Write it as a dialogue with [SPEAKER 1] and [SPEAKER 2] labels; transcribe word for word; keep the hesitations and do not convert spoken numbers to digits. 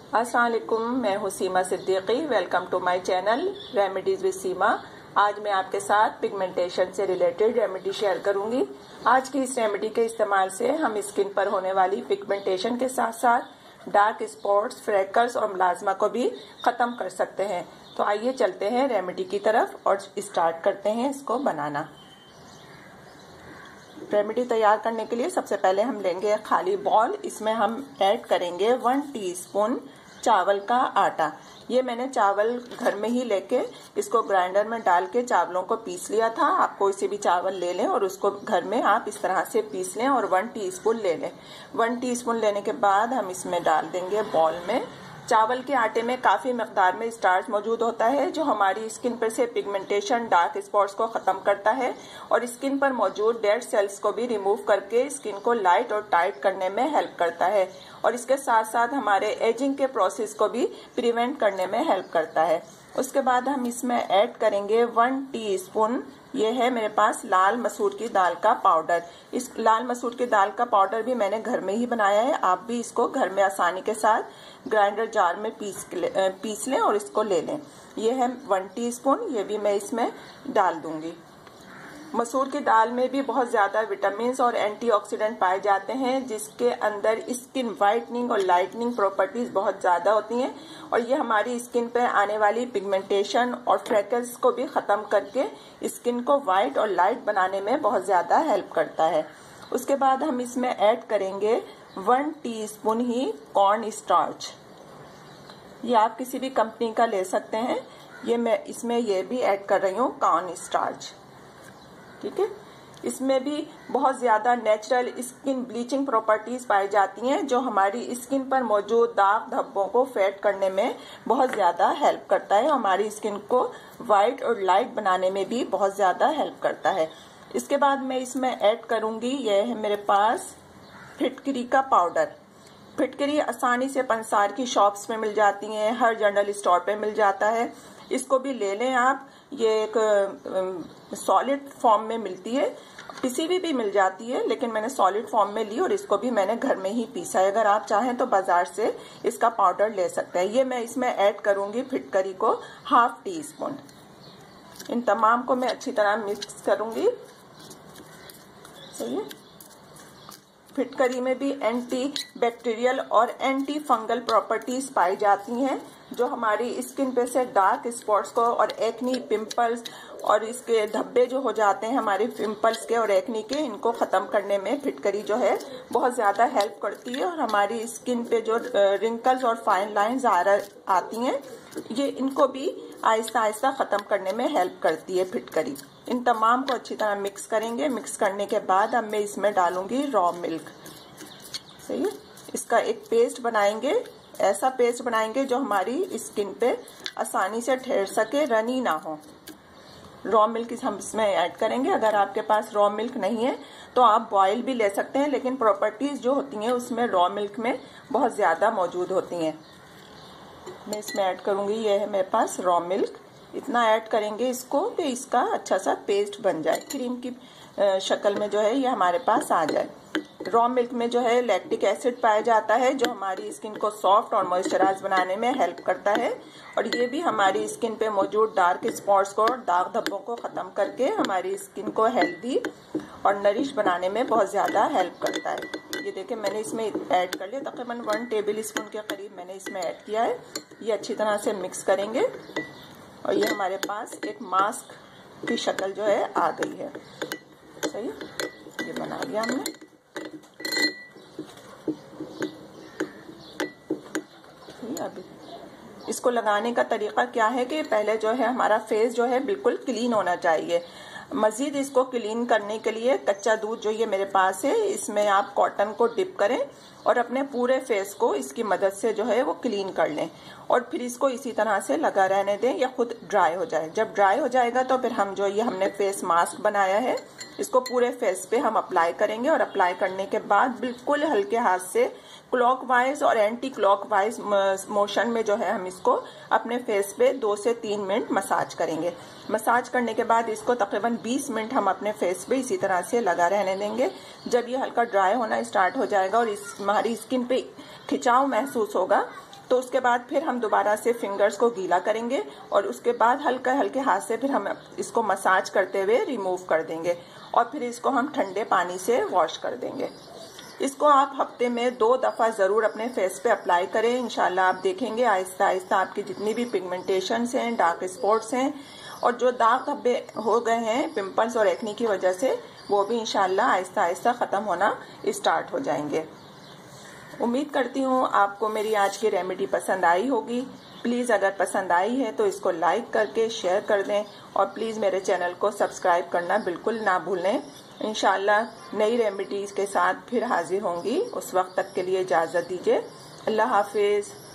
[SPEAKER 1] अस्सलाम वालेकुम, मैं हूँ Seema Siddiqui. Welcome to my channel remedies with Seema. आज मैं आपके साथ पिगमेंटेशन से रिलेटेड रेमेडी शेयर करूंगी। आज की इस रेमेडी के इस्तेमाल से हम स्किन पर होने वाली पिगमेंटेशन के साथ साथ डार्क स्पॉट्स, फ्रेकल्स और मलाजमा को भी खत्म कर सकते हैं। तो आइए चलते हैं रेमेडी की तरफ और स्टार्ट करते हैं इसको बनाना। रेमेडी तैयार करने के लिए सबसे पहले हम लेंगे खाली बॉल। इसमें हम ऐड करेंगे वन टीस्पून चावल का आटा। ये मैंने चावल घर में ही लेके इसको ग्राइंडर में डाल के चावलों को पीस लिया था। आप कोई से भी चावल ले लें और उसको घर में आप इस तरह से पीस लें और वन टीस्पून ले लें। वन टीस्पून लेने के बाद हम इसमें डाल देंगे बॉल में। चावल के आटे में काफी मकदार में स्टार्च मौजूद होता है जो हमारी स्किन पर से पिगमेंटेशन, डार्क स्पॉट्स को खत्म करता है और स्किन पर मौजूद डेड सेल्स को भी रिमूव करके स्किन को लाइट और टाइट करने में हेल्प करता है और इसके साथ साथ हमारे एजिंग के प्रोसेस को भी प्रिवेंट करने में हेल्प करता है। उसके बाद हम इसमें ऐड करेंगे वन टीस्पून, ये है मेरे पास लाल मसूर की दाल का पाउडर। इस लाल मसूर की दाल का पाउडर भी मैंने घर में ही बनाया है। आप भी इसको घर में आसानी के साथ ग्राइंडर जार में पीस पीस लें और इसको ले लें। ये है वन टीस्पून, ये भी मैं इसमें डाल दूंगी। मसूर की दाल में भी बहुत ज्यादा विटामिन और एंटीऑक्सीडेंट पाए जाते हैं जिसके अंदर स्किन वाइटनिंग और लाइटनिंग प्रॉपर्टीज बहुत ज्यादा होती हैं और ये हमारी स्किन पे आने वाली पिगमेंटेशन और फ्रेकल्स को भी खत्म करके स्किन को वाइट और लाइट बनाने में बहुत ज्यादा हेल्प करता है। उसके बाद हम इसमें ऐड करेंगे वन टीस्पून ही कॉर्न स्टार्च। ये आप किसी भी कंपनी का ले सकते हैं। ये मैं इसमें ये भी ऐड कर रही हूँ कॉर्न स्टार्च, ठीक है। इसमें भी बहुत ज्यादा नेचुरल स्किन ब्लीचिंग प्रॉपर्टीज पाई जाती हैं जो हमारी स्किन पर मौजूद दाग धब्बों को फेड करने में बहुत ज्यादा हेल्प करता है। हमारी स्किन को वाइट और लाइट बनाने में भी बहुत ज्यादा हेल्प करता है। इसके बाद मैं इसमें ऐड करूंगी, यह है मेरे पास फिटकरी का पाउडर। फिटकरी आसानी से पंसार की शॉप्स में मिल जाती हैं, हर जनरल स्टोर पे मिल जाता है। इसको भी ले लें आप। ये एक सॉलिड फॉर्म में मिलती है, पिसी हुई भी मिल जाती है, लेकिन मैंने सॉलिड फॉर्म में ली और इसको भी मैंने घर में ही पीसा है। अगर आप चाहें तो बाजार से इसका पाउडर ले सकते हैं। ये मैं इसमें ऐड करूंगी फिटकरी को हाफ टी स्पून। इन तमाम को मैं अच्छी तरह मिक्स करूंगी। सही है। फिटकरी में भी एंटी बैक्टीरियल और एंटी फंगल प्रॉपर्टीज पाई जाती हैं जो हमारी स्किन पे से डार्क स्पॉट्स को और एक्नी, पिंपल्स और इसके धब्बे जो हो जाते हैं हमारे पिंपल्स के और एक्नी के, इनको खत्म करने में फिटकरी जो है बहुत ज्यादा हेल्प करती है और हमारी स्किन पे जो रिंकल्स और फाइन लाइंस आती हैं ये इनको भी आहिस्ता आहिस्ता खत्म करने में हेल्प करती है फिटकरी। इन तमाम को अच्छी तरह मिक्स करेंगे। मिक्स करने के बाद अब मैं इसमें डालूंगी रॉ मिल्क। सही है। इसका एक पेस्ट बनाएंगे, ऐसा पेस्ट बनाएंगे जो हमारी स्किन पे आसानी से ठहर सके, रनी ना हो। रॉ मिल्क हम इसमें ऐड करेंगे। अगर आपके पास रॉ मिल्क नहीं है तो आप बॉयल भी ले सकते हैं, लेकिन प्रॉपर्टीज जो होती हैं उसमें रॉ मिल्क में बहुत ज्यादा मौजूद होती हैं। मैं इसमें ऐड करूंगी, ये है मेरे पास रॉ मिल्क। इतना ऐड करेंगे इसको कि इसका अच्छा सा पेस्ट बन जाए, क्रीम की शक्ल में जो है ये हमारे पास आ जाए। रॉ मिल्क में जो है लैक्टिक एसिड पाया जाता है जो हमारी स्किन को सॉफ्ट और मॉइस्चराइज बनाने में हेल्प करता है और ये भी हमारी स्किन पे मौजूद डार्क स्पॉट्स को और दाग धब्बों को खत्म करके हमारी स्किन को हेल्दी और नरिश बनाने में बहुत ज्यादा हेल्प करता है। ये देखिए मैंने इसमें ऐड कर लिया, तकरीबन वन टेबल स्पून के करीब मैंने इसमें ऐड किया है। ये अच्छी तरह से मिक्स करेंगे और ये हमारे पास एक मास्क की शक्ल जो है आ गई है। सही है। ये बना लिया हमने। अभी इसको लगाने का तरीका क्या है कि पहले जो है हमारा फेस जो है बिल्कुल क्लीन होना चाहिए। मजीद इसको क्लीन करने के लिए कच्चा दूध जो ये मेरे पास है इसमें आप कॉटन को डिप करें और अपने पूरे फेस को इसकी मदद से जो है वो क्लीन कर लें और फिर इसको इसी तरह से लगा रहने दें या खुद ड्राई हो जाए। जब ड्राई हो जाएगा तो फिर हम जो ये हमने फेस मास्क बनाया है इसको पूरे फेस पे हम अप्लाई करेंगे और अप्लाई करने के बाद बिल्कुल हल्के हाथ से क्लॉकवाइज और एंटी क्लॉकवाइज मोशन में जो है हम इसको अपने फेस पे दो से तीन मिनट मसाज करेंगे। मसाज करने के बाद इसको तकरीबन बीस मिनट हम अपने फेस पे इसी तरह से लगा रहने देंगे। जब ये हल्का ड्राई होना स्टार्ट हो जाएगा और इस हमारी स्किन पे खिंचाव महसूस होगा तो उसके बाद फिर हम दोबारा से फिंगर्स को गीला करेंगे और उसके बाद हल्के हल्के हाथ से फिर हम इसको मसाज करते हुए रिमूव कर देंगे और फिर इसको हम ठंडे पानी से वॉश कर देंगे। इसको आप हफ्ते में दो दफा जरूर अपने फेस पे अप्लाई करें। इंशाल्लाह आप देखेंगे आहिस्ता आहिस्ता आपकी जितनी भी पिगमेंटेशंस हैं, डार्क स्पॉट्स हैं और जो दाग धब्बे हो गए हैं पिंपल्स और एक्नी की वजह से, वो भी इंशाल्लाह आहिस्ता आहिस्ता खत्म होना स्टार्ट हो जाएंगे। उम्मीद करती हूँ आपको मेरी आज की रेमेडी पसंद आई होगी। प्लीज अगर पसंद आई है तो इसको लाइक करके शेयर कर दें और प्लीज मेरे चैनल को सब्सक्राइब करना बिल्कुल ना भूलें। इंशाल्लाह नई रेमेडीज के साथ फिर हाजिर होंगी। उस वक्त तक के लिए इजाजत दीजिए। अल्लाह हाफिज।